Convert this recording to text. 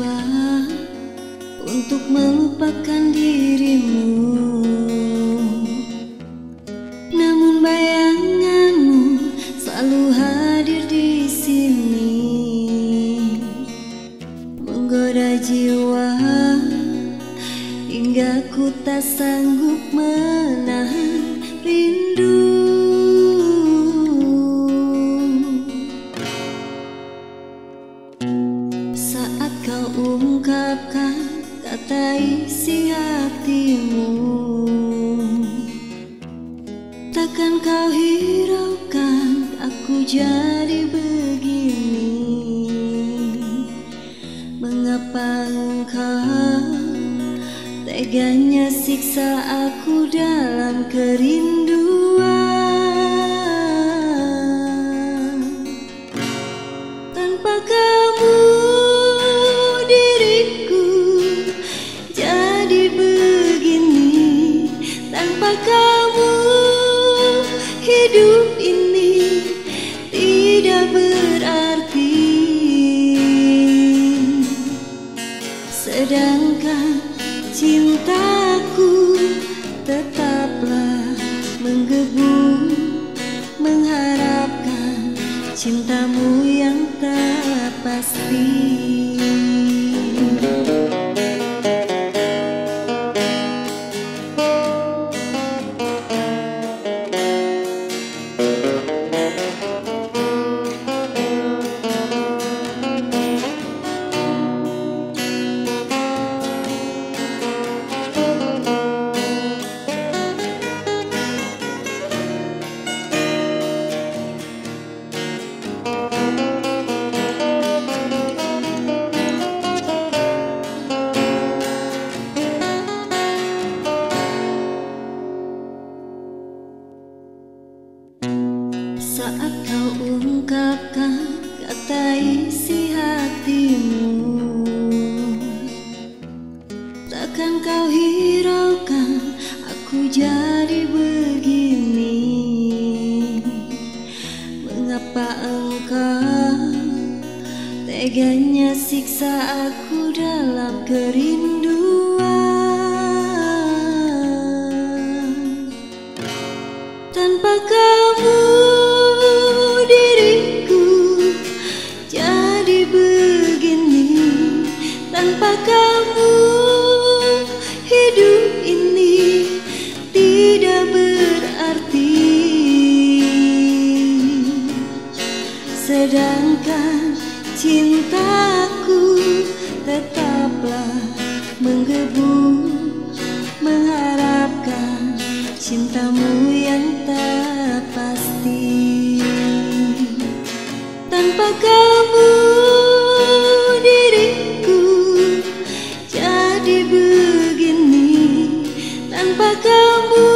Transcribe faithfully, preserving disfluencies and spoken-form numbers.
mencoba untuk melupakan dirimu, namun bayanganmu selalu hadir di sini, menggoda jiwa hingga ku tak sanggup menahan rindu. Saat kau ungkapkan kata isi hatimu, takkan kau hiraukan aku jadi begini. Mengapa engkau teganya siksa aku dalam kerinduan? Tanpa kamu diriku jadi begini, tanpa kamu hidup ini tidak berarti. Sedangkan cintaku tetaplah menggebu, mengharapkan cintamu yang tak pasti. Saat kau ungkapkan kata isi hatimu, takkan kau hiraukan aku jadi begini. Mengapa engkau teganya siksa aku dalam kerinduan? Tanpa kamu tanpa kamu hidup ini tidak berarti. Sedangkan cintaku tetaplah menggebu, mengharapkan cintamu yang tak pasti. Tanpa kamu begini, tanpa kamu